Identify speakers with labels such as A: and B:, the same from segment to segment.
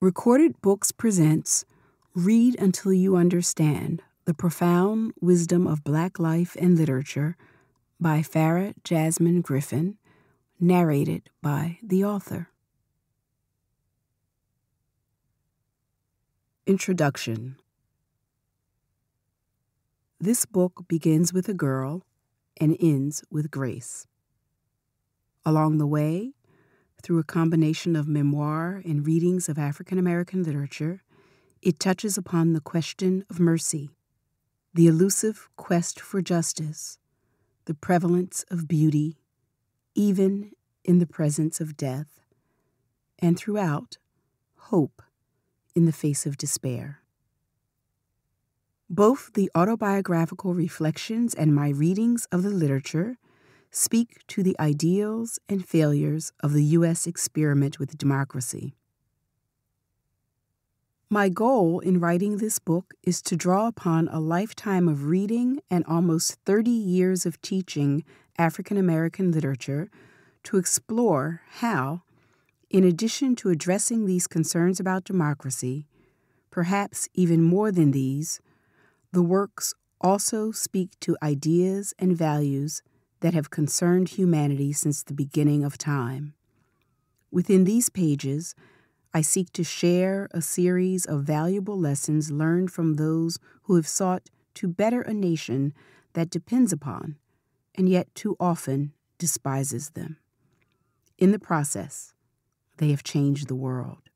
A: Recorded Books presents Read Until You Understand: The Profound Wisdom of Black Life and Literature by Farah Jasmine Griffin, narrated by the author. Introduction. This book begins with a girl and ends with grace. Along the way, through a combination of memoir and readings of African American literature, it touches upon the question of mercy, the elusive quest for justice, the prevalence of beauty, even in the presence of death, and throughout, hope in the face of despair. Both the autobiographical reflections and my readings of the literature speak to the ideals and failures of the U.S. experiment with democracy. My goal in writing this book is to draw upon a lifetime of reading and almost 30 years of teaching African American literature to explore how, in addition to addressing these concerns about democracy, perhaps even more than these, the works also speak to ideas and values that have concerned humanity since the beginning of time. Within these pages, I seek to share a series of valuable lessons learned from those who have sought to better a nation that depends upon, and yet too often despises them. In the process, they have changed the world.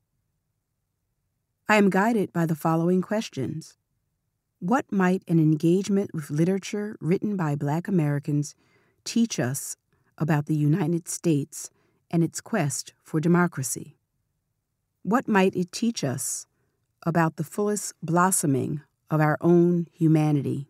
A: I am guided by the following questions. What might an engagement with literature written by Black Americans teach us about the United States and its quest for democracy? What might it teach us about the fullest blossoming of our own humanity?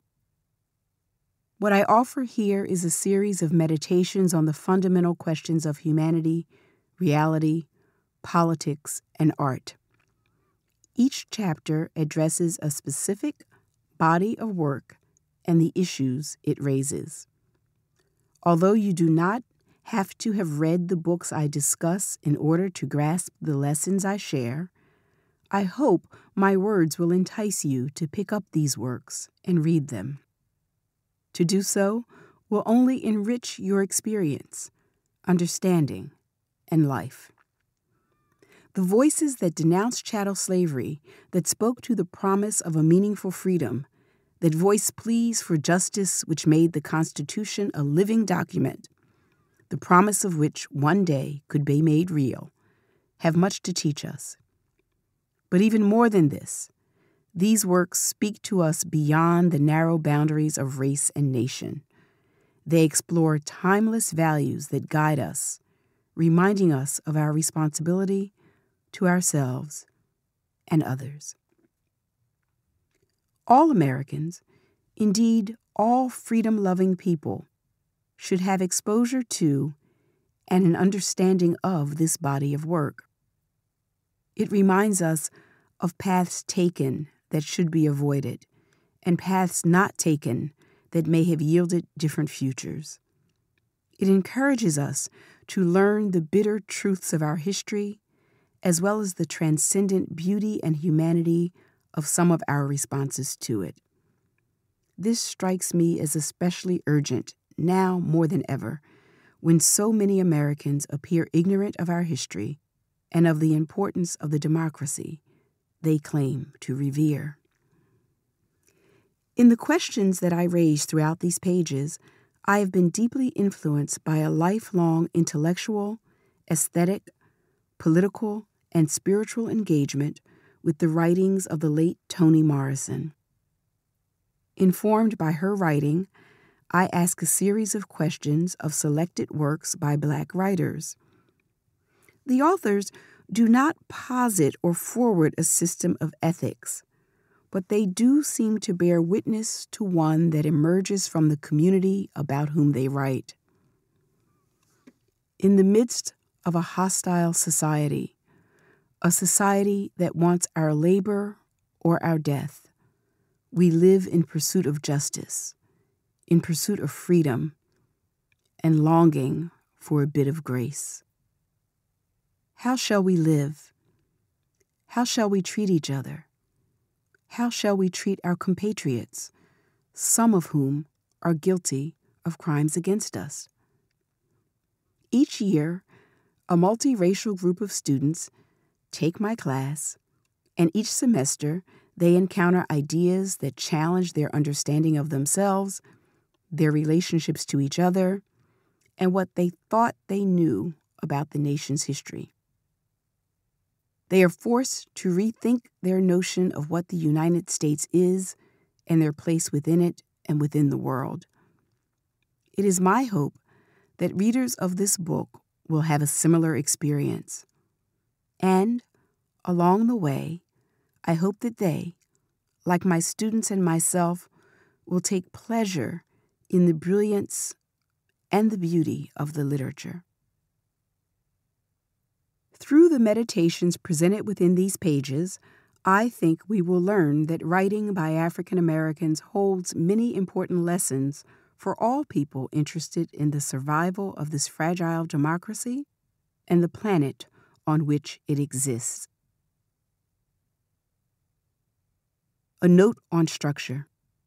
A: What I offer here is a series of meditations on the fundamental questions of humanity, reality, politics, and art. Each chapter addresses a specific body of work and the issues it raises. Although you do not have to have read the books I discuss in order to grasp the lessons I share, I hope my words will entice you to pick up these works and read them. To do so will only enrich your experience, understanding, and life. The voices that denounced chattel slavery, that spoke to the promise of a meaningful freedom, that voiced pleas for justice which made the Constitution a living document, the promise of which one day could be made real, have much to teach us. But even more than this, these works speak to us beyond the narrow boundaries of race and nation. They explore timeless values that guide us, reminding us of our responsibility to ourselves and others. All Americans, indeed all freedom-loving people, should have exposure to and an understanding of this body of work. It reminds us of paths taken that should be avoided and paths not taken that may have yielded different futures. It encourages us to learn the bitter truths of our history as well as the transcendent beauty and humanity of some of our responses to it. This strikes me as especially urgent now more than ever, when so many Americans appear ignorant of our history and of the importance of the democracy they claim to revere. In the questions that I raise throughout these pages, I have been deeply influenced by a lifelong intellectual, aesthetic, political, and spiritual engagement with the writings of the late Toni Morrison. Informed by her writing, I ask a series of questions of selected works by Black writers. The authors do not posit or forward a system of ethics, but they do seem to bear witness to one that emerges from the community about whom they write. In the midst of a hostile society, a society that wants our labor or our death, we live in pursuit of justice, in pursuit of freedom, and longing for a bit of grace. How shall we live? How shall we treat each other? How shall we treat our compatriots, some of whom are guilty of crimes against us? Each year, a multiracial group of students take my class, and each semester they encounter ideas that challenge their understanding of themselves, their relationships to each other, and what they thought they knew about the nation's history. They are forced to rethink their notion of what the United States is and their place within it and within the world. It is my hope that readers of this book will have a similar experience. And, along the way, I hope that they, like my students and myself, will take pleasure in the brilliance and the beauty of the literature. Through the meditations presented within these pages, I think we will learn that writing by African Americans holds many important lessons for all people interested in the survival of this fragile democracy and the planet on which it exists. A note on structure.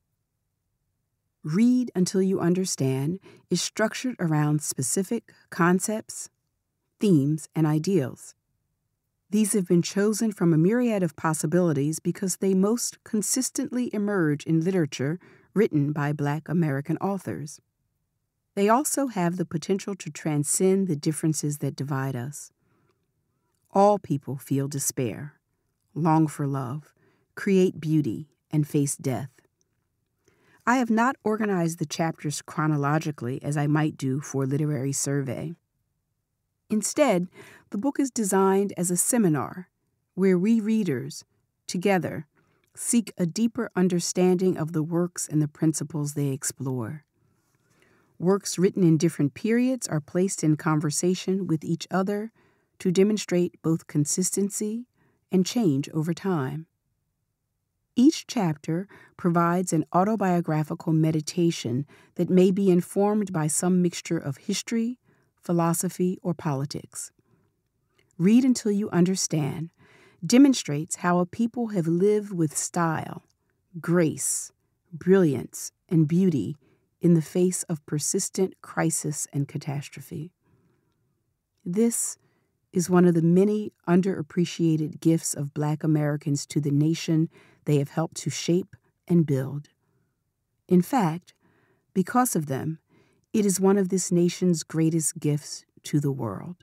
A: Read Until You Understand is structured around specific concepts, themes, and ideals. These have been chosen from a myriad of possibilities because they most consistently emerge in literature written by Black American authors. They also have the potential to transcend the differences that divide us. All people feel despair, long for love, create beauty, and face death. I have not organized the chapters chronologically as I might do for a literary survey. Instead, the book is designed as a seminar where we readers, together, seek a deeper understanding of the works and the principles they explore. Works written in different periods are placed in conversation with each other to demonstrate both consistency and change over time. Each chapter provides an autobiographical meditation that may be informed by some mixture of history, philosophy, or politics. Read Until You Understand demonstrates how a people have lived with style, grace, brilliance, and beauty in the face of persistent crisis and catastrophe. This is one of the many underappreciated gifts of Black Americans to the nation they have helped to shape and build. In fact, because of them, it is one of this nation's greatest gifts to the world.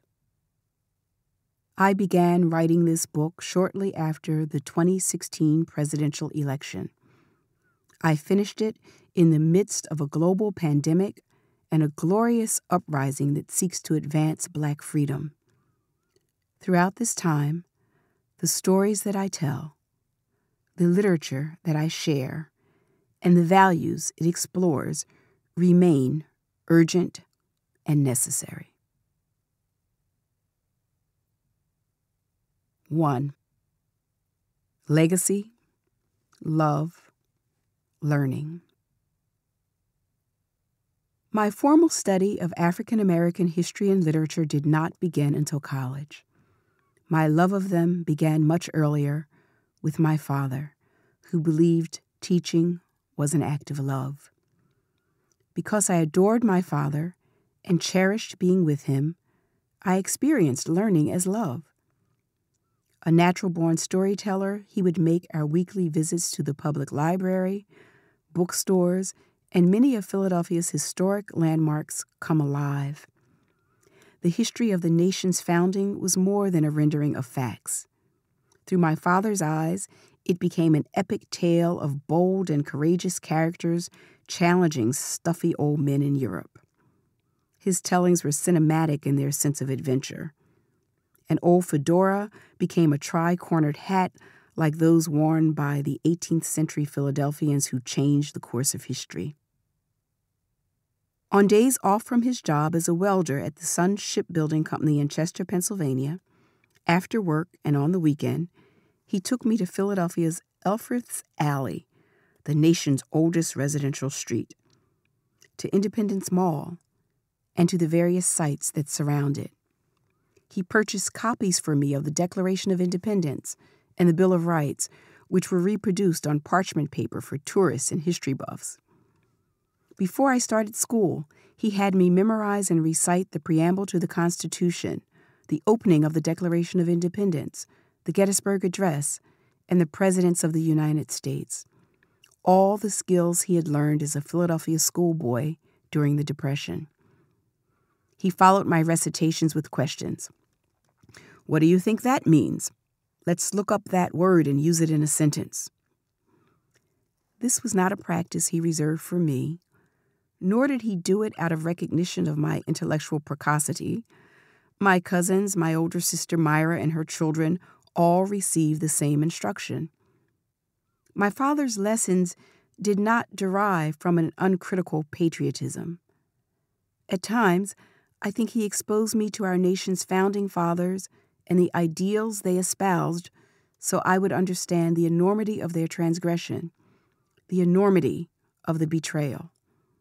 A: I began writing this book shortly after the 2016 presidential election. I finished it in the midst of a global pandemic and a glorious uprising that seeks to advance Black freedom. Throughout this time, the stories that I tell, the literature that I share, and the values it explores remain urgent and necessary. 1. Legacy, love, learning. My formal study of African American history and literature did not begin until college. My love of them began much earlier with my father, who believed teaching was an act of love. Because I adored my father and cherished being with him, I experienced learning as love. A natural-born storyteller, he would make our weekly visits to the public library, bookstores, and many of Philadelphia's historic landmarks come alive. The history of the nation's founding was more than a rendering of facts. Through my father's eyes, it became an epic tale of bold and courageous characters challenging stuffy old men in Europe. His tellings were cinematic in their sense of adventure. An old fedora became a tri-cornered hat like those worn by the 18th century Philadelphians who changed the course of history. On days off from his job as a welder at the Sun Shipbuilding Company in Chester, Pennsylvania, after work and on the weekend, he took me to Philadelphia's Elfreth's Alley, the nation's oldest residential street, to Independence Mall, and to the various sites that surround it. He purchased copies for me of the Declaration of Independence and the Bill of Rights, which were reproduced on parchment paper for tourists and history buffs. Before I started school, he had me memorize and recite the preamble to the Constitution, the opening of the Declaration of Independence, the Gettysburg Address, and the Presidents of the United States. All the skills he had learned as a Philadelphia schoolboy during the Depression. He followed my recitations with questions. What do you think that means? Let's look up that word and use it in a sentence. This was not a practice he reserved for me, nor did he do it out of recognition of my intellectual precocity. My cousins, my older sister Myra and her children all received the same instruction. My father's lessons did not derive from an uncritical patriotism. At times, I think he exposed me to our nation's founding fathers and the ideals they espoused so I would understand the enormity of their transgression, the enormity of the betrayal.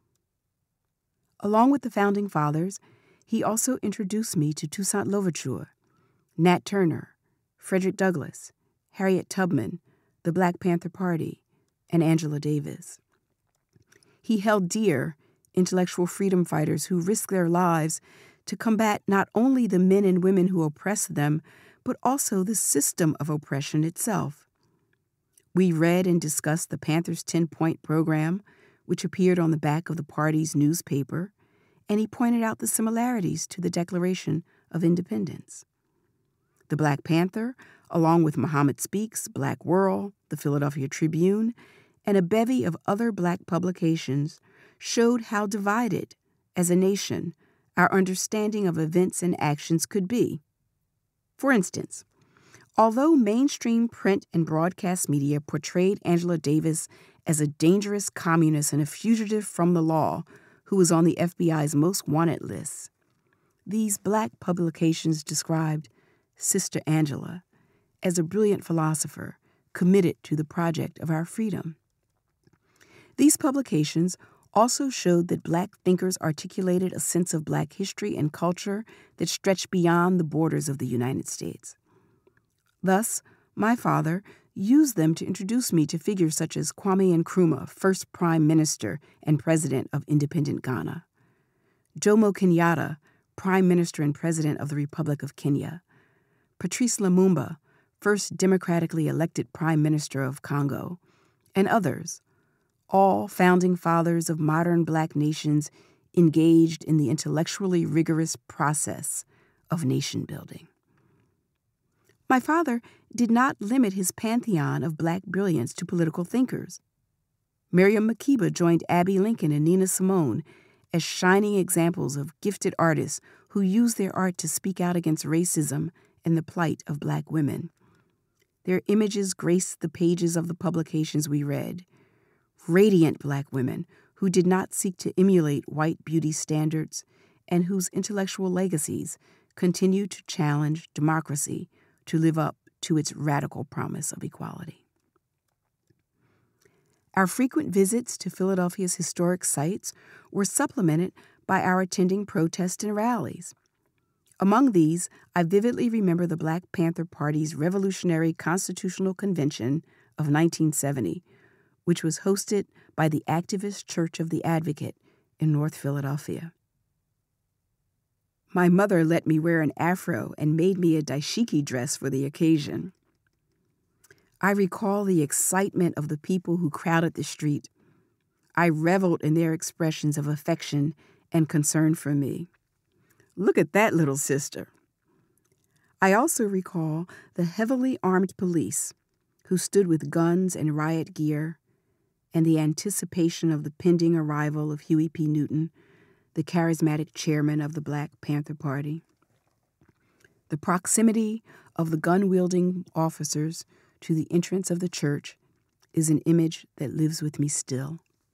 A: Along with the founding fathers, he also introduced me to Toussaint Louverture, Nat Turner, Frederick Douglass, Harriet Tubman, the Black Panther Party, and Angela Davis. He held dear intellectual freedom fighters who risked their lives to combat not only the men and women who oppressed them, but also the system of oppression itself. We read and discussed the Panthers' 10-point program, which appeared on the back of the party's newspaper, and he pointed out the similarities to the Declaration of Independence. The Black Panther, along with Muhammad Speaks, Black World, the Philadelphia Tribune, and a bevy of other Black publications, showed how divided, as a nation, our understanding of events and actions could be. For instance, although mainstream print and broadcast media portrayed Angela Davis as a dangerous communist and a fugitive from the law who was on the FBI's most wanted list, these Black publications described Sister Angela as a brilliant philosopher committed to the project of our freedom. These publications also showed that Black thinkers articulated a sense of Black history and culture that stretched beyond the borders of the United States. Thus, my father used them to introduce me to figures such as Kwame Nkrumah, first Prime Minister and President of independent Ghana, Jomo Kenyatta, Prime Minister and President of the Republic of Kenya, Patrice Lumumba, first democratically elected Prime Minister of Congo, and others, all founding fathers of modern Black nations engaged in the intellectually rigorous process of nation building. My father did not limit his pantheon of Black brilliance to political thinkers. Miriam Makeba joined Abby Lincoln and Nina Simone as shining examples of gifted artists who used their art to speak out against racism and the plight of Black women. Their images graced the pages of the publications we read. Radiant Black women who did not seek to emulate white beauty standards and whose intellectual legacies continued to challenge democracy to live up to its radical promise of equality. Our frequent visits to Philadelphia's historic sites were supplemented by our attending protests and rallies. Among these, I vividly remember the Black Panther Party's Revolutionary Constitutional Convention of 1970, which was hosted by the activist Church of the Advocate in North Philadelphia. My mother let me wear an afro and made me a dashiki dress for the occasion. I recall the excitement of the people who crowded the street. I reveled in their expressions of affection and concern for me. Look at that little sister. I also recall the heavily armed police who stood with guns and riot gear, and the anticipation of the pending arrival of Huey P. Newton, the charismatic chairman of the Black Panther Party. The proximity of the gun-wielding officers to the entrance of the church is an image that lives with me still.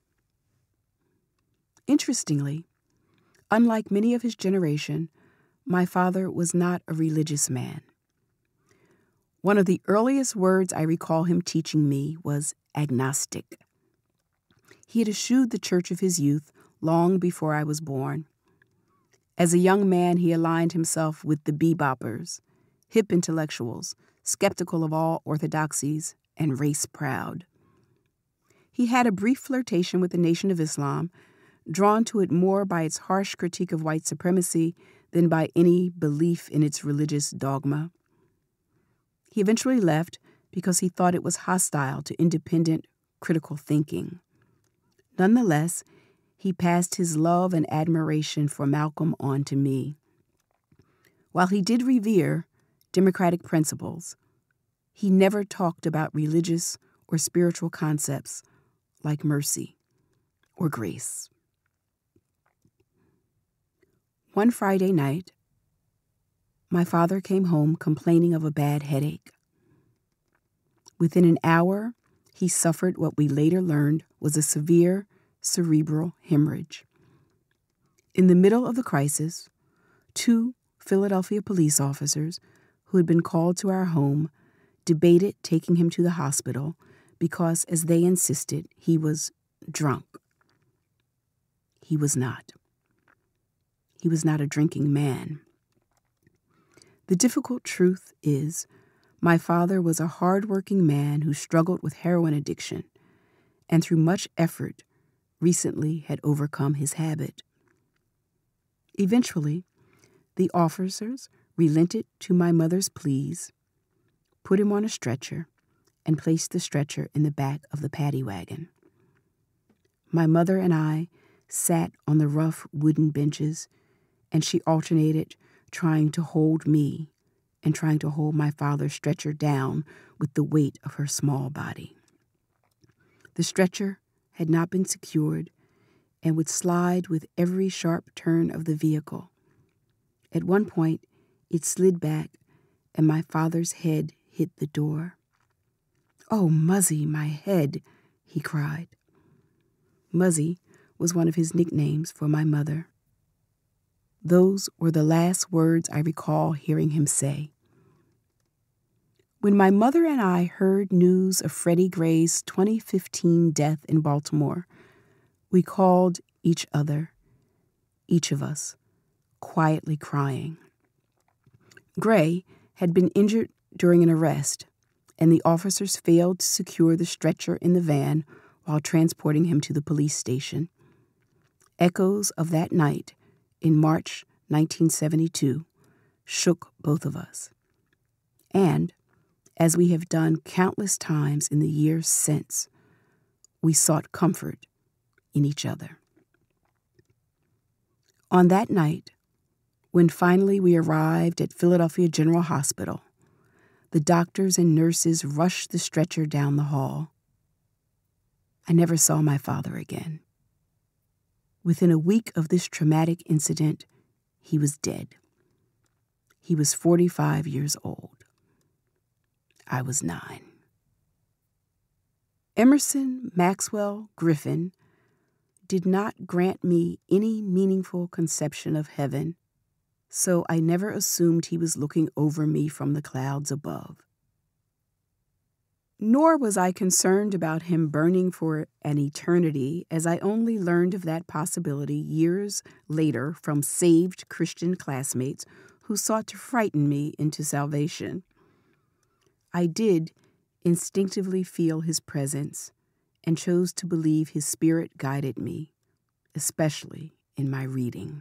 A: Interestingly, unlike many of his generation, my father was not a religious man. One of the earliest words I recall him teaching me was agnostic. He had eschewed the church of his youth long before I was born. As a young man, he aligned himself with the beboppers, hip intellectuals, skeptical of all orthodoxies, and race-proud. He had a brief flirtation with the Nation of Islam, drawn to it more by its harsh critique of white supremacy than by any belief in its religious dogma. He eventually left because he thought it was hostile to independent, critical thinking. Nonetheless, he passed his love and admiration for Malcolm on to me. While he did revere democratic principles, he never talked about religious or spiritual concepts like mercy or grace. One Friday night, my father came home complaining of a bad headache. Within an hour, he suffered what we later learned was a severe cerebral hemorrhage. In the middle of the crisis, 2 Philadelphia police officers who had been called to our home debated taking him to the hospital because, as they insisted, he was drunk. He was not. He was not a drinking man. The difficult truth is, my father was a hard-working man who struggled with heroin addiction, and through much effort, recently had overcome his habit. Eventually, the officers relented to my mother's pleas, put him on a stretcher, and placed the stretcher in the back of the paddy wagon. My mother and I sat on the rough wooden benches, and she alternated trying to hold me and trying to hold my father's stretcher down with the weight of her small body. The stretcher had not been secured and would slide with every sharp turn of the vehicle. At one point, it slid back, and my father's head hit the door. "Oh, Muzzy, my head," he cried. Muzzy was one of his nicknames for my mother. Those were the last words I recall hearing him say. When my mother and I heard news of Freddie Gray's 2015 death in Baltimore, we called each other, each of us, quietly crying. Gray had been injured during an arrest, and the officers failed to secure the stretcher in the van while transporting him to the police station. Echoes of that night in March 1972 shook both of us. And, as we have done countless times in the years since, we sought comfort in each other. On that night, when finally we arrived at Philadelphia General Hospital, the doctors and nurses rushed the stretcher down the hall. I never saw my father again. Within a week of this traumatic incident, he was dead. He was 45 years old. I was 9. Emerson Maxwell Griffin did not grant me any meaningful conception of heaven, so I never assumed he was looking over me from the clouds above. Nor was I concerned about him burning for an eternity, as I only learned of that possibility years later from saved Christian classmates who sought to frighten me into salvation. I did instinctively feel his presence and chose to believe his spirit guided me, especially in my reading.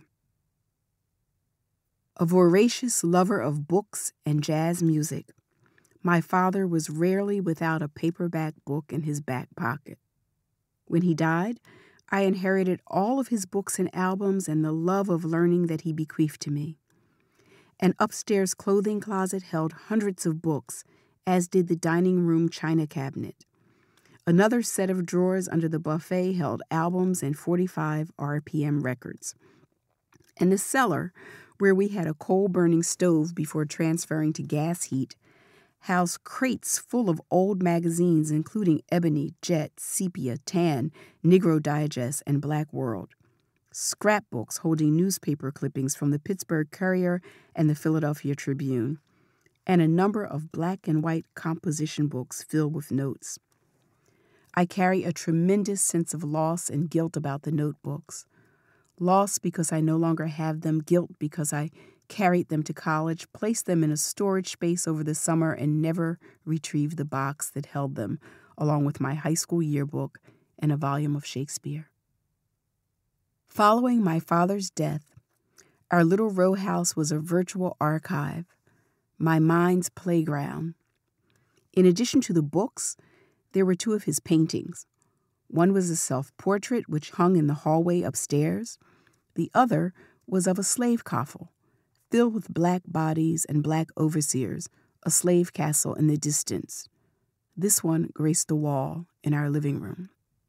A: A voracious lover of books and jazz music, my father was rarely without a paperback book in his back pocket. When he died, I inherited all of his books and albums and the love of learning that he bequeathed to me. An upstairs clothing closet held hundreds of books, as did the dining room china cabinet. Another set of drawers under the buffet held albums and 45 RPM records. And the cellar, where we had a coal-burning stove before transferring to gas heat, housed crates full of old magazines including Ebony, Jet, Sepia, Tan, Negro Digest, and Black World, scrapbooks holding newspaper clippings from the Pittsburgh Courier and the Philadelphia Tribune, and a number of black and white composition books filled with notes. I carry a tremendous sense of loss and guilt about the notebooks. Loss because I no longer have them, guilt because I carried them to college, placed them in a storage space over the summer, and never retrieved the box that held them, along with my high school yearbook and a volume of Shakespeare. Following my father's death, our little row house was a virtual archive, my mind's playground. In addition to the books, there were 2 of his paintings. One was a self-portrait which hung in the hallway upstairs. The other was of a slave coffle, filled with black bodies and black overseers, a slave castle in the distance. This one graced the wall in our living room.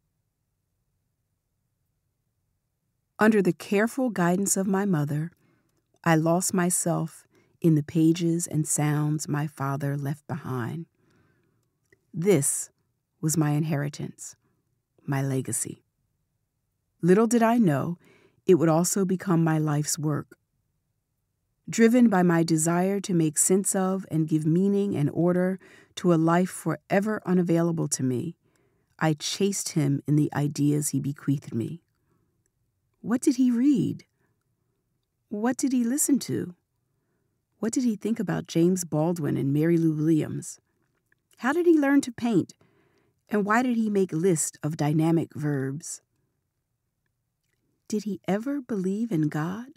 A: Under the careful guidance of my mother, I lost myself in the pages and sounds my father left behind. This was my inheritance, my legacy. Little did I know it would also become my life's work. Driven by my desire to make sense of and give meaning and order to a life forever unavailable to me, I chased him in the ideas he bequeathed me. What did he read? What did he listen to? What did he think about James Baldwin and Mary Lou Williams? How did he learn to paint? And why did he make lists of dynamic verbs? Did he ever believe in God?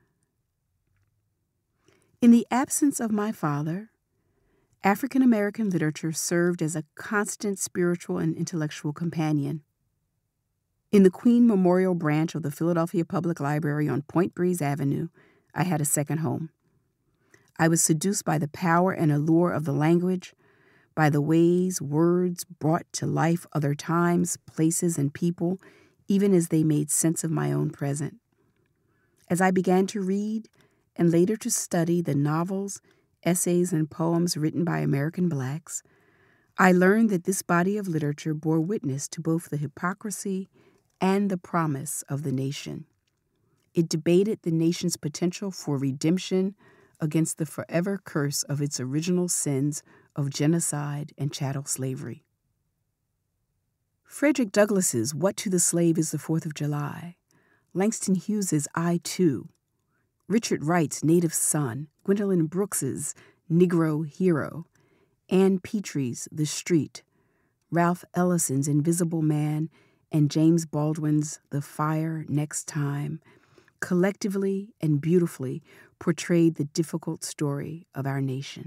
A: In the absence of my father, African American literature served as a constant spiritual and intellectual companion. In the Queen Memorial branch of the Philadelphia Public Library on Point Breeze Avenue, I had a second home. I was seduced by the power and allure of the language, by the ways words brought to life other times, places, and people, even as they made sense of my own present. As I began to read, and later to study the novels, essays, and poems written by American Blacks, I learned that this body of literature bore witness to both the hypocrisy and the promise of the nation. It debated the nation's potential for redemption against the forever curse of its original sins of genocide and chattel slavery. Frederick Douglass's What to the Slave is the 4th of July, Langston Hughes's I Too, Richard Wright's Native Son, Gwendolyn Brooks's Negro Hero, Ann Petry's The Street, Ralph Ellison's Invisible Man, and James Baldwin's The Fire Next Time collectively and beautifully portrayed the difficult story of our nation.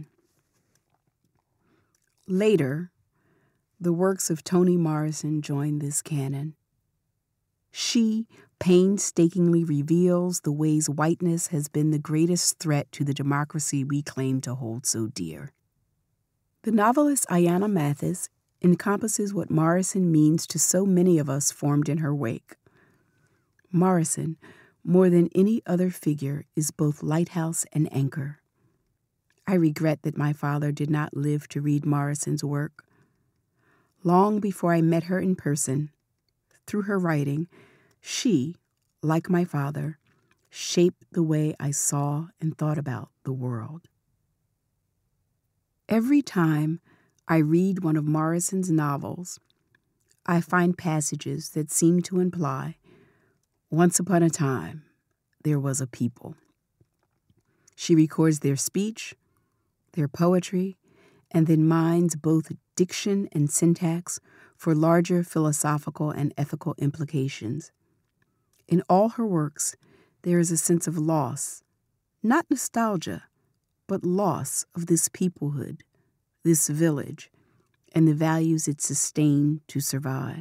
A: Later, the works of Toni Morrison joined this canon. She painstakingly reveals the ways whiteness has been the greatest threat to the democracy we claim to hold so dear. The novelist Ayanna Mathis encompasses what Morrison means to so many of us formed in her wake. Morrison, more than any other figure, is both lighthouse and anchor. I regret that my father did not live to read Morrison's work. Long before I met her in person, through her writing, she, like my father, shaped the way I saw and thought about the world. Every time I read one of Morrison's novels, I find passages that seem to imply, once upon a time, there was a people. She records their speech, their poetry, and then mines both diction and syntax for larger philosophical and ethical implications. In all her works, there is a sense of loss, not nostalgia, but loss of this peoplehood, this village, and the values it sustained to survive.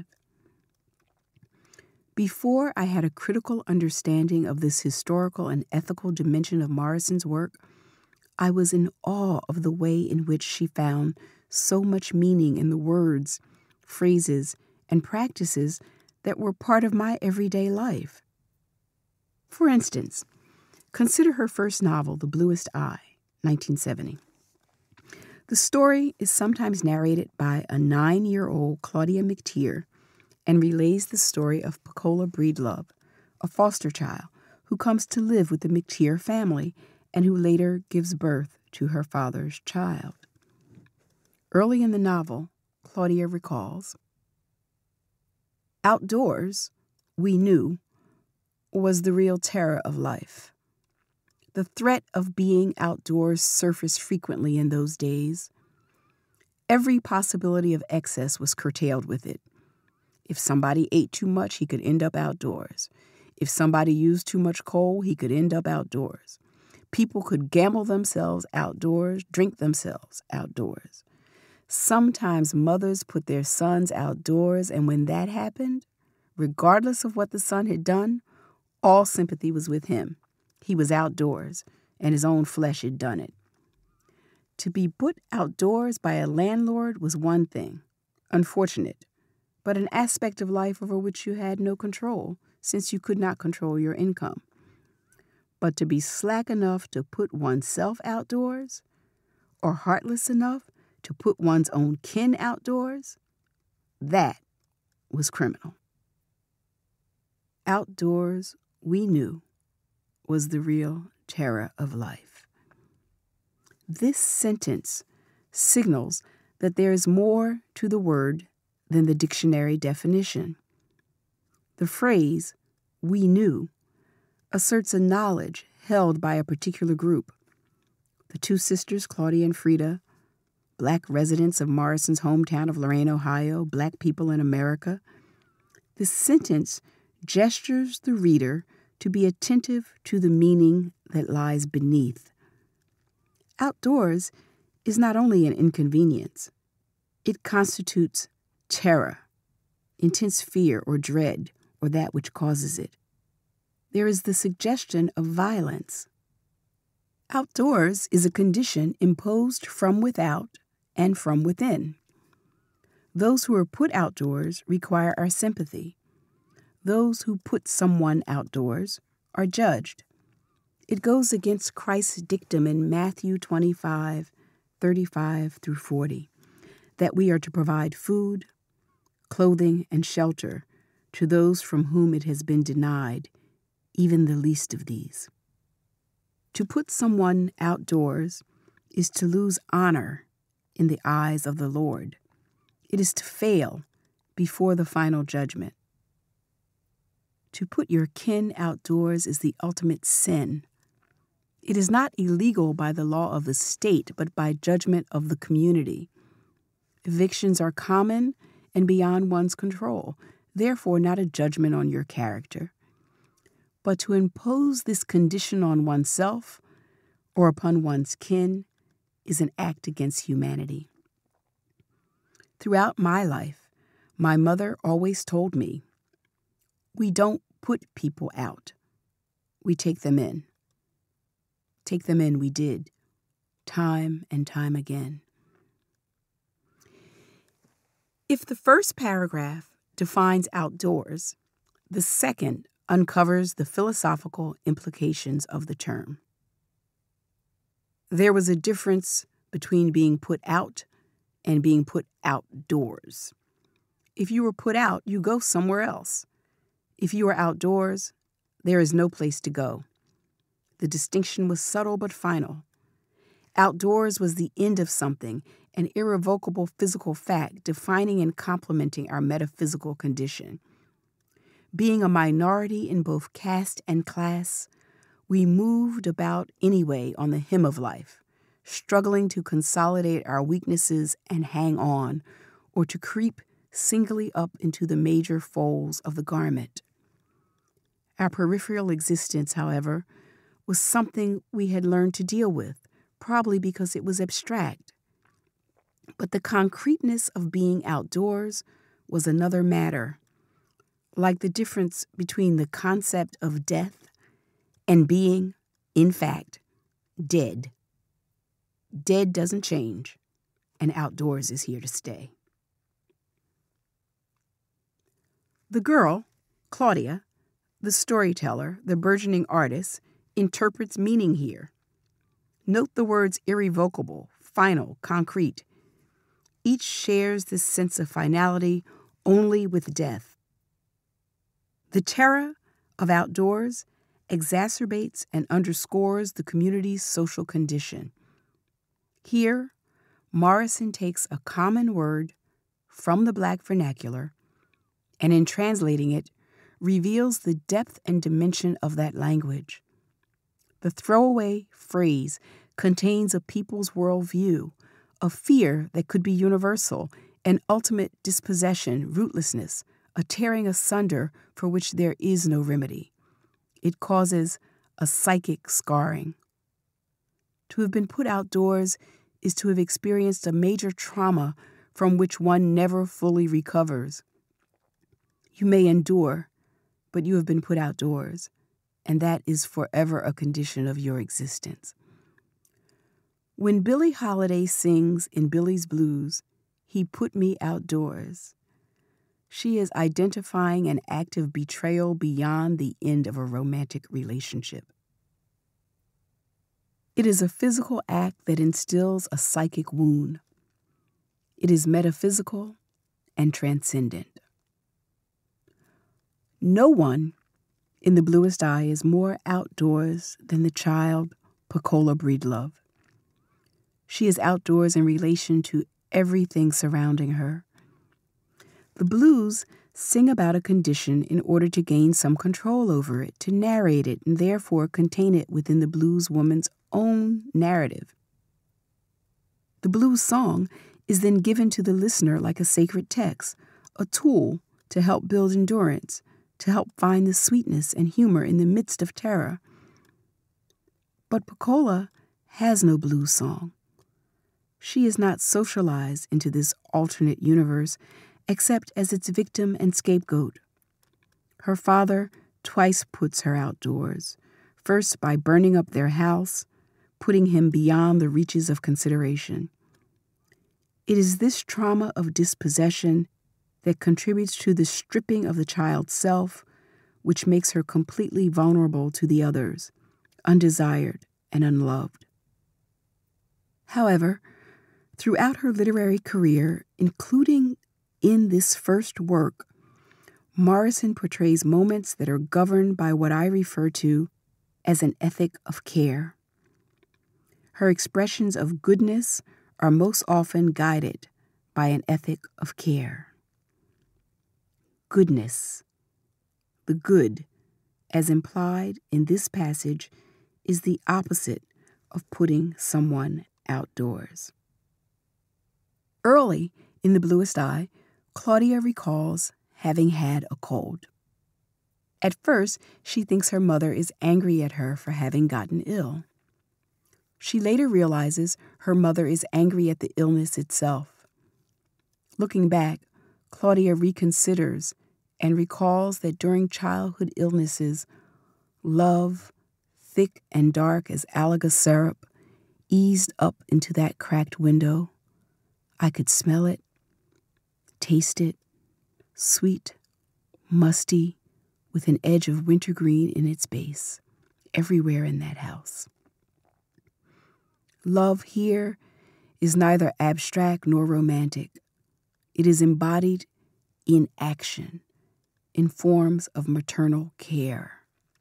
A: Before I had a critical understanding of this historical and ethical dimension of Morrison's work, I was in awe of the way in which she found so much meaning in the words, phrases, and practices that were part of my everyday life. For instance, consider her first novel, The Bluest Eye, 1970. The story is sometimes narrated by a 9-year-old Claudia McTeer and relays the story of Pecola Breedlove, a foster child who comes to live with the McTeer family and who later gives birth to her father's child. Early in the novel, Claudia recalls, "Outdoors, we knew, was the real terror of life. The threat of being outdoors surfaced frequently in those days. Every possibility of excess was curtailed with it. If somebody ate too much, he could end up outdoors. If somebody used too much coal, he could end up outdoors. People could gamble themselves outdoors, drink themselves outdoors. Sometimes mothers put their sons outdoors, and when that happened, regardless of what the son had done, all sympathy was with him. He was outdoors, and his own flesh had done it. To be put outdoors by a landlord was one thing, unfortunate, but an aspect of life over which you had no control, since you could not control your income. But to be slack enough to put oneself outdoors, or heartless enough to put one's own kin outdoors, that was criminal. Outdoors, we knew, was the real terror of life. This sentence signals that there is more to the word than the dictionary definition. The phrase, "we knew," asserts a knowledge held by a particular group. The two sisters, Claudia and Frida, Black residents of Morrison's hometown of Lorain, Ohio, Black people in America. This sentence gestures the reader to be attentive to the meaning that lies beneath. Outdoors is not only an inconvenience. It constitutes terror, intense fear or dread, or that which causes it. There is the suggestion of violence. Outdoors is a condition imposed from without and from within. Those who are put outdoors require our sympathy. Those who put someone outdoors are judged. It goes against Christ's dictum in Matthew 25:35-40, that we are to provide food, clothing, and shelter to those from whom it has been denied, even the least of these. To put someone outdoors is to lose honor in the eyes of the Lord. It is to fail before the final judgment. To put your kin outdoors is the ultimate sin. It is not illegal by the law of the state, but by judgment of the community. Evictions are common and beyond one's control, therefore not a judgment on your character. But to impose this condition on oneself or upon one's kin is an act against humanity. Throughout my life, my mother always told me, we don't put people out, we take them in. Take them in we did, time and time again. If the first paragraph defines outdoors, the second uncovers the philosophical implications of the term. There was a difference between being put out and being put outdoors. If you were put out, you go somewhere else. If you are outdoors, there is no place to go. The distinction was subtle but final. Outdoors was the end of something, an irrevocable physical fact defining and complementing our metaphysical condition. Being a minority in both caste and class, we moved about anyway on the hem of life, struggling to consolidate our weaknesses and hang on, or to creep singly up into the major folds of the garment. Our peripheral existence, however, was something we had learned to deal with, probably because it was abstract. But the concreteness of being outdoors was another matter, like the difference between the concept of death and being, in fact, dead. Dead doesn't change, and outdoors is here to stay. The girl, Claudia, the storyteller, the burgeoning artist, interprets meaning here. Note the words irrevocable, final, concrete. Each shares this sense of finality only with death. The terror of outdoors exacerbates and underscores the community's social condition. Here, Morrison takes a common word from the Black vernacular and in translating it, reveals the depth and dimension of that language. The throwaway phrase contains a people's worldview, a fear that could be universal, an ultimate dispossession, rootlessness, a tearing asunder for which there is no remedy. It causes a psychic scarring. To have been put outdoors is to have experienced a major trauma from which one never fully recovers. You may endure, but you have been put outdoors, and that is forever a condition of your existence. When Billie Holiday sings in Billie's Blues, "He put me outdoors," she is identifying an act of betrayal beyond the end of a romantic relationship. It is a physical act that instills a psychic wound. It is metaphysical and transcendent. No one in The Bluest Eye is more outdoors than the child Pecola Breedlove. She is outdoors in relation to everything surrounding her. The blues sing about a condition in order to gain some control over it, to narrate it, and therefore contain it within the blues woman's own narrative. The blues song is then given to the listener like a sacred text, a tool to help build endurance, to help find the sweetness and humor in the midst of terror. But Pecola has no blues song. She is not socialized into this alternate universe except as its victim and scapegoat. Her father twice puts her outdoors, first by burning up their house, putting him beyond the reaches of consideration. It is this trauma of dispossession that contributes to the stripping of the child's self, which makes her completely vulnerable to the others, undesired and unloved. However, throughout her literary career, including in this first work, Morrison portrays moments that are governed by what I refer to as an ethic of care. Her expressions of goodness are most often guided by an ethic of care. Goodness, the good, as implied in this passage, is the opposite of putting someone outdoors. Early in The Bluest Eye, Claudia recalls having had a cold. At first, she thinks her mother is angry at her for having gotten ill. She later realizes her mother is angry at the illness itself. Looking back, Claudia reconsiders and recalls that during childhood illnesses, love, thick and dark as Alaga syrup, eased up into that cracked window. I could smell it, taste it, sweet, musty, with an edge of wintergreen in its base, everywhere in that house. Love here is neither abstract nor romantic. It is embodied in action, in forms of maternal care.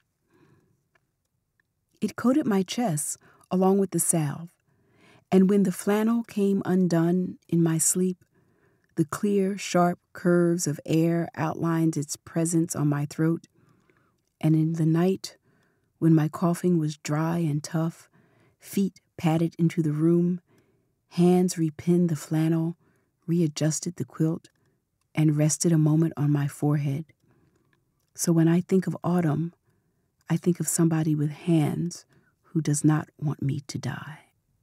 A: It coated my chest along with the salve, and when the flannel came undone in my sleep, the clear, sharp curves of air outlined its presence on my throat, and in the night, when my coughing was dry and tough, feet padded into the room, hands repinned the flannel, readjusted the quilt, and rested a moment on my forehead. So when I think of autumn, I think of somebody with hands who does not want me to die.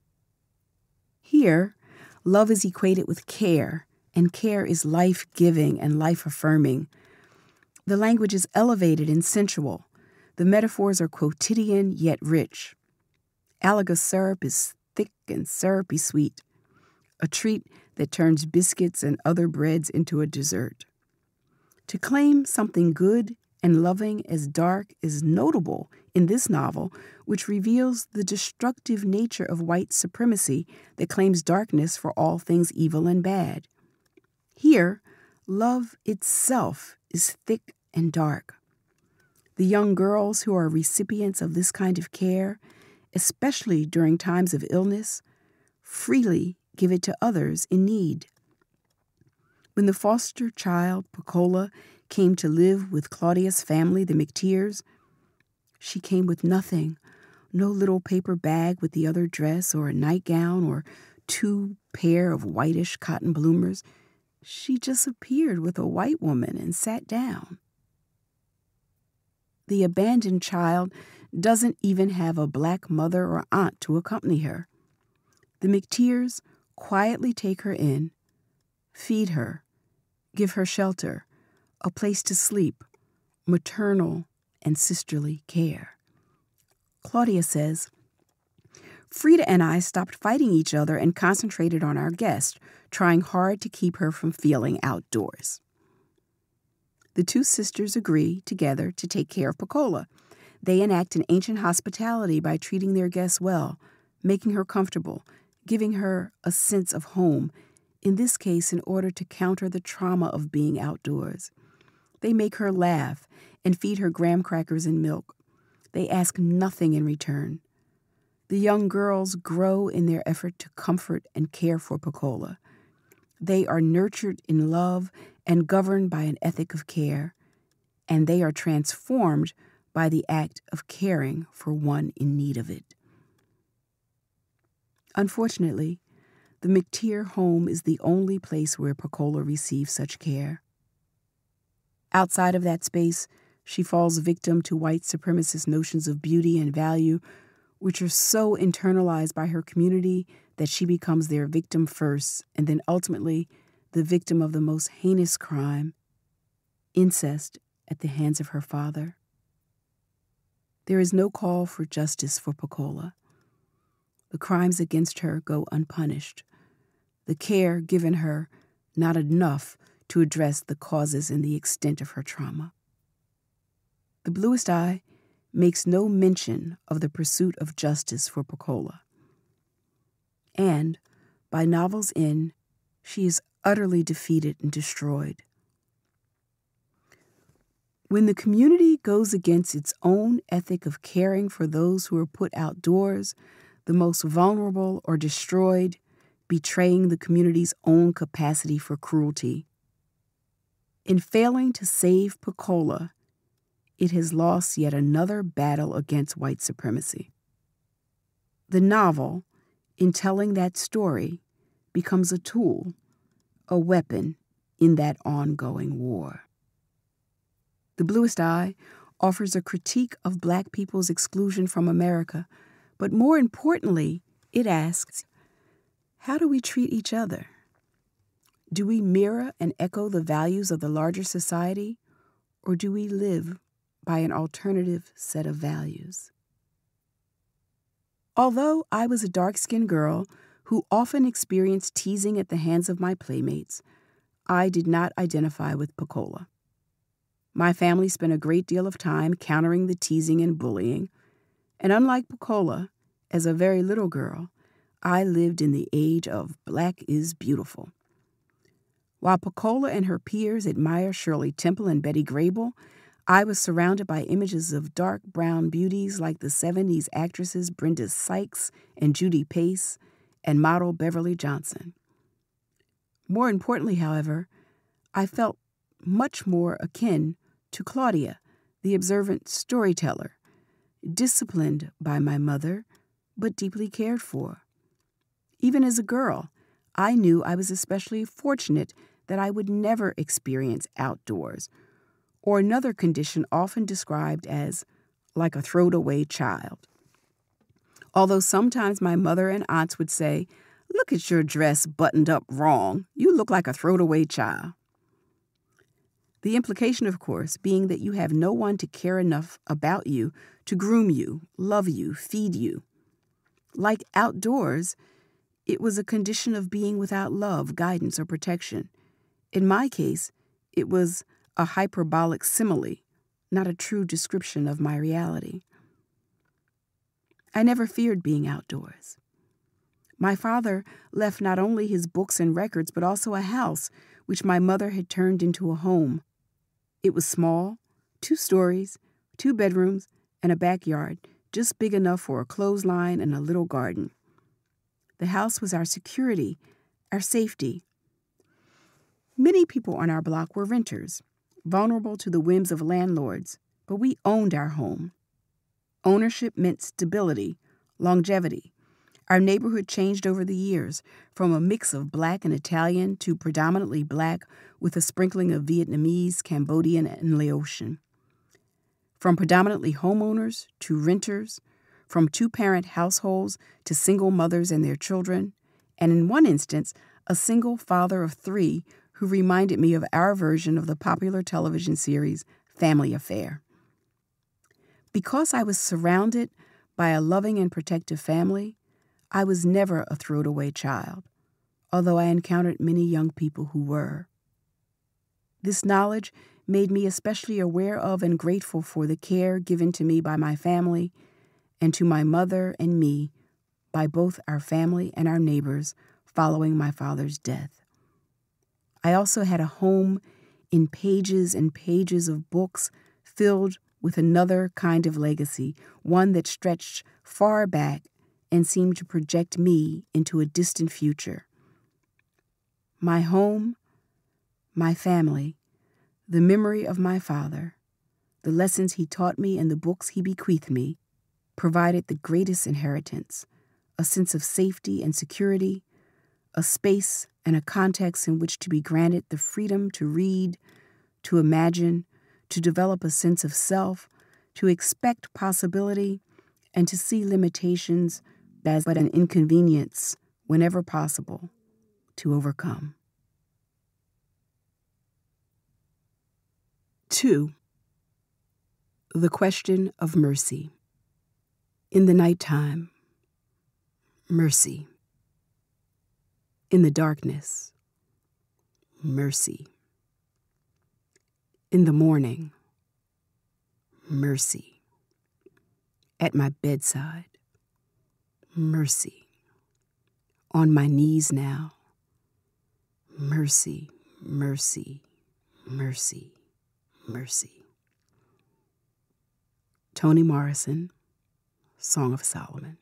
A: Here, love is equated with care, and care is life-giving and life-affirming. The language is elevated and sensual. The metaphors are quotidian yet rich. Alaga syrup is thick and syrupy sweet, a treat that turns biscuits and other breads into a dessert. To claim something good and loving as dark is notable in this novel, which reveals the destructive nature of white supremacy that claims darkness for all things evil and bad. Here, love itself is thick and dark. The young girls who are recipients of this kind of care, especially during times of illness, freely give it to others in need. When the foster child, Pecola, came to live with Claudia's family, the McTeers, she came with nothing No little paper bag with the other dress or a nightgown or 2 pair of whitish cotton bloomers. She just appeared with a white woman and sat down. The abandoned child doesn't even have a black mother or aunt to accompany her. The McTeers quietly take her in, feed her, give her shelter, a place to sleep, maternal and sisterly care. Claudia says, Frida and I stopped fighting each other and concentrated on our guest, trying hard to keep her from feeling outdoors. The 2 sisters agree together to take care of Pecola. They enact an ancient hospitality by treating their guests well, making her comfortable, giving her a sense of home, in this case in order to counter the trauma of being outdoors. They make her laugh and feed her graham crackers and milk. They ask nothing in return. The young girls grow in their effort to comfort and care for Pecola. They are nurtured in love and governed by an ethic of care, and they are transformed by the act of caring for one in need of it. Unfortunately, the McTeer home is the only place where Pecola receives such care. Outside of that space, she falls victim to white supremacist notions of beauty and value, which are so internalized by her community that she becomes their victim first and then ultimately the victim of the most heinous crime, incest at the hands of her father. There is no call for justice for Pecola. The crimes against her go unpunished. The care given her not enough to address the causes and the extent of her trauma. The Bluest Eye makes no mention of the pursuit of justice for Pecola. And, by novel's end, she is utterly defeated and destroyed. When the community goes against its own ethic of caring for those who are put outdoors, the most vulnerable are destroyed, betraying the community's own capacity for cruelty. In failing to save Pecola, it has lost yet another battle against white supremacy. The novel, in telling that story, becomes a tool, a weapon in that ongoing war. The Bluest Eye offers a critique of Black people's exclusion from America, but more importantly, it asks, how do we treat each other? Do we mirror and echo the values of the larger society, or do we live by an alternative set of values? Although I was a dark-skinned girl who often experienced teasing at the hands of my playmates, I did not identify with Pecola. My family spent a great deal of time countering the teasing and bullying, and unlike Pecola, as a very little girl, I lived in the age of Black is beautiful. While Pecola and her peers admire Shirley Temple and Betty Grable, I was surrounded by images of dark brown beauties like the 70s actresses Brenda Sykes and Judy Pace and model Beverly Johnson. More importantly, however, I felt much more akin to Claudia, the observant storyteller, disciplined by my mother, but deeply cared for. Even as a girl, I knew I was especially fortunate that I would never experience outdoors, or another condition often described as like a throwed-away child. Although sometimes my mother and aunts would say, "Look at your dress buttoned up wrong. You look like a throwed-away child." The implication, of course, being that you have no one to care enough about you to groom you, love you, feed you. Like outdoors, it was a condition of being without love, guidance, or protection. In my case, it was a hyperbolic simile, not a true description of my reality. I never feared being outdoors. My father left not only his books and records, but also a house, which my mother had turned into a home. It was small, 2 stories, 2 bedrooms, and a backyard, just big enough for a clothesline and a little garden. The house was our security, our safety. Many people on our block were renters, vulnerable to the whims of landlords, but we owned our home. Ownership meant stability, longevity. Our neighborhood changed over the years, from a mix of Black and Italian to predominantly Black with a sprinkling of Vietnamese, Cambodian, and Laotian. From predominantly homeowners to renters, from two-parent households to single mothers and their children, and in one instance, a single father of 3 who reminded me of our version of the popular television series Family Affair. Because I was surrounded by a loving and protective family, I was never a throwed-away child, although I encountered many young people who were. This knowledge made me especially aware of and grateful for the care given to me by my family and to my mother and me by both our family and our neighbors following my father's death. I also had a home in pages and pages of books filled with another kind of legacy, one that stretched far back and seemed to project me into a distant future. My home, my family, the memory of my father, the lessons he taught me and the books he bequeathed me, provided the greatest inheritance, a sense of safety and security, a space and a context in which to be granted the freedom to read, to imagine, to develop a sense of self, to expect possibility, and to see limitations as but an inconvenience whenever possible to overcome. 2. The question of mercy. In the nighttime, mercy. In the darkness, mercy. In the morning, mercy. At my bedside, mercy. On my knees now, mercy, mercy, mercy, mercy. Toni Morrison, Song of Solomon.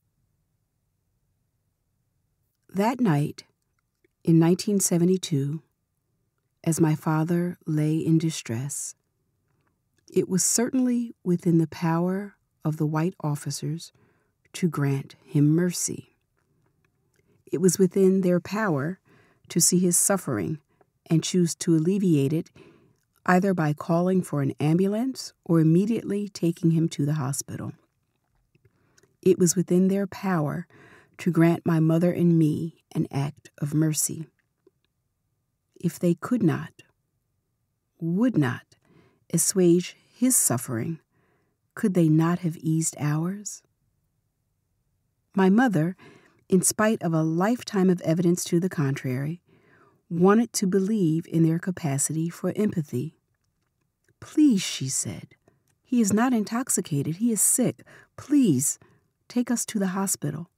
A: That night, in 1972, as my father lay in distress, it was certainly within the power of the white officers to grant him mercy. It was within their power to see his suffering and choose to alleviate it either by calling for an ambulance or immediately taking him to the hospital. It was within their power to grant my mother and me an act of mercy. If they could not, would not, assuage his suffering, could they not have eased ours? My mother, in spite of a lifetime of evidence to the contrary, wanted to believe in their capacity for empathy. "Please," she said, "he is not intoxicated. He is sick. Please, take us to the hospital."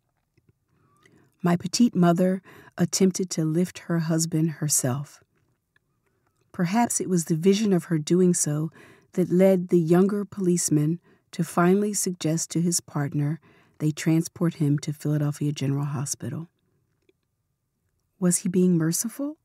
A: My petite mother attempted to lift her husband herself. Perhaps it was the vision of her doing so that led the younger policeman to finally suggest to his partner they transport him to Philadelphia General Hospital. Was he being merciful?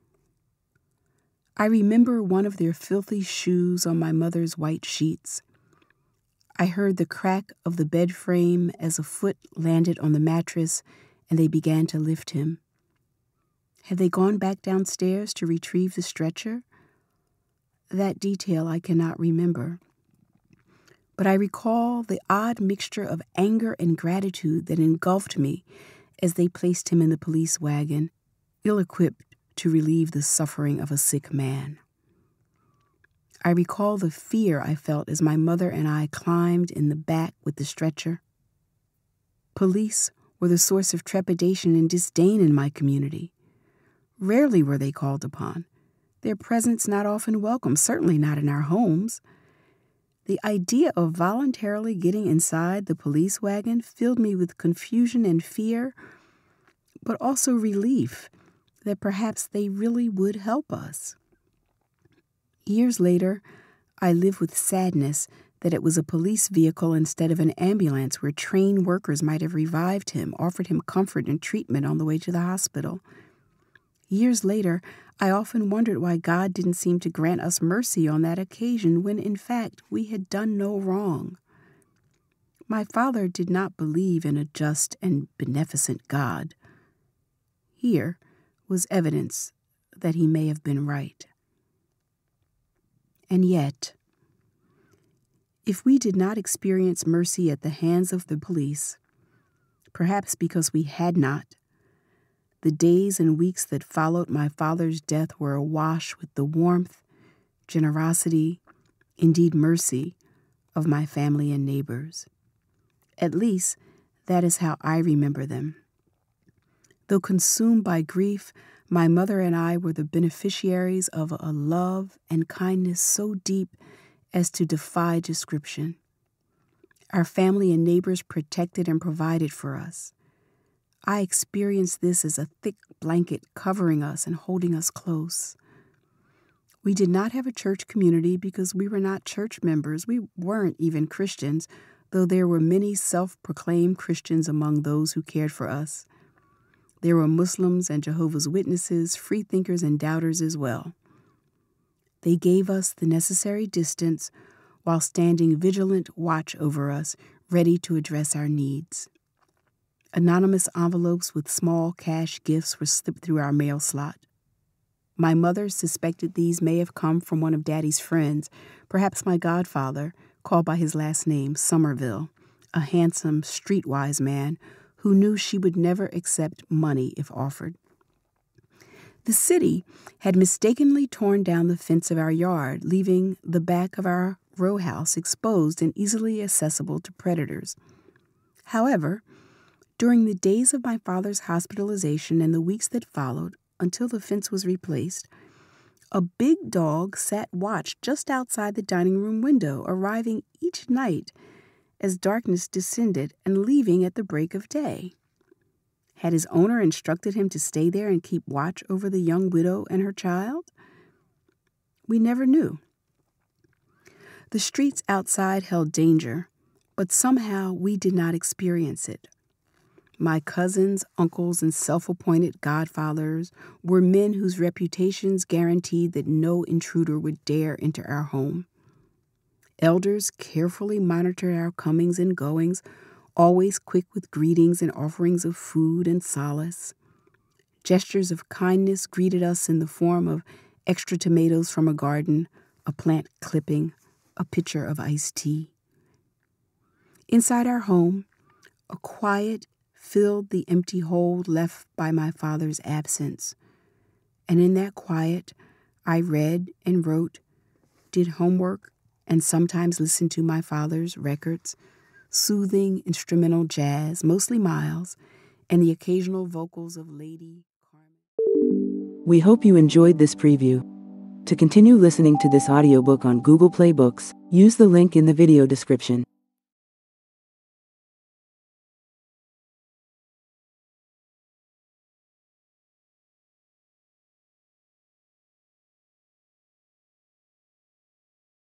A: I remember one of their filthy shoes on my mother's white sheets. I heard the crack of the bed frame as a foot landed on the mattress and they began to lift him. Had they gone back downstairs to retrieve the stretcher? That detail I cannot remember. But I recall the odd mixture of anger and gratitude that engulfed me as they placed him in the police wagon, ill-equipped to relieve the suffering of a sick man. I recall the fear I felt as my mother and I climbed in the back with the stretcher. Police were the source of trepidation and disdain in my community. Rarely were they called upon. Their presence not often welcome, certainly not in our homes. The idea of voluntarily getting inside the police wagon filled me with confusion and fear, but also relief that perhaps they really would help us. Years later, I lived with sadness that it was a police vehicle instead of an ambulance where trained workers might have revived him, offered him comfort and treatment on the way to the hospital. Years later, I often wondered why God didn't seem to grant us mercy on that occasion when, in fact, we had done no wrong. My father did not believe in a just and beneficent God. Here was evidence that he may have been right. And yet, if we did not experience mercy at the hands of the police, perhaps because we had not, the days and weeks that followed my father's death were awash with the warmth, generosity, indeed mercy, of my family and neighbors. At least, that is how I remember them. Though consumed by grief, my mother and I were the beneficiaries of a love and kindness so deep as to defy description. Our family and neighbors protected and provided for us. I experienced this as a thick blanket covering us and holding us close. We did not have a church community because we were not church members. We weren't even Christians, though there were many self-proclaimed Christians among those who cared for us. There were Muslims and Jehovah's Witnesses, freethinkers and doubters as well. They gave us the necessary distance while standing vigilant watch over us, ready to address our needs. Anonymous envelopes with small cash gifts were slipped through our mail slot. My mother suspected these may have come from one of Daddy's friends, perhaps my godfather, called by his last name, Somerville, a handsome, streetwise man who knew she would never accept money if offered. The city had mistakenly torn down the fence of our yard, leaving the back of our row house exposed and easily accessible to predators. However, during the days of my father's hospitalization and the weeks that followed, until the fence was replaced, a big dog sat watch just outside the dining room window, arriving each night as darkness descended and leaving at the break of day. Had his owner instructed him to stay there and keep watch over the young widow and her child? We never knew. The streets outside held danger, but somehow we did not experience it. My cousins, uncles, and self-appointed godfathers were men whose reputations guaranteed that no intruder would dare enter our home. Elders carefully monitored our comings and goings, always quick with greetings and offerings of food and solace. Gestures of kindness greeted us in the form of extra tomatoes from a garden, a plant clipping, a pitcher of iced tea. Inside our home, a quiet filled the empty hole left by my father's absence. And in that quiet, I read and wrote, did homework, and sometimes listened to my father's records, soothing instrumental jazz, mostly Miles, and the occasional vocals of Lady Carmen.
B: We hope you enjoyed this preview. To continue listening to this audiobook on Google Play Books, use the link in the video description.